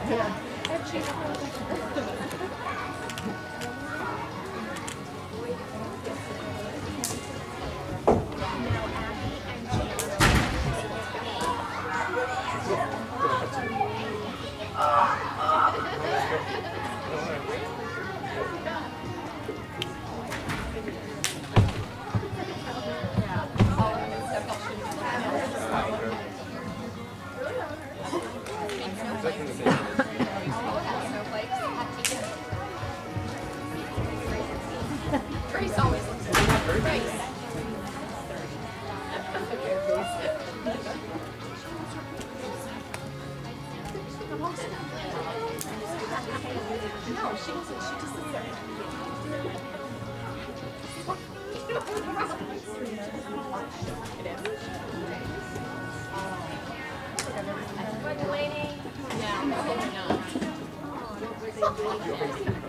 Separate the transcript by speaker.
Speaker 1: Grace always looks good. Grace. No, she doesn't. She just sits there. It is. Yeah, I hope not.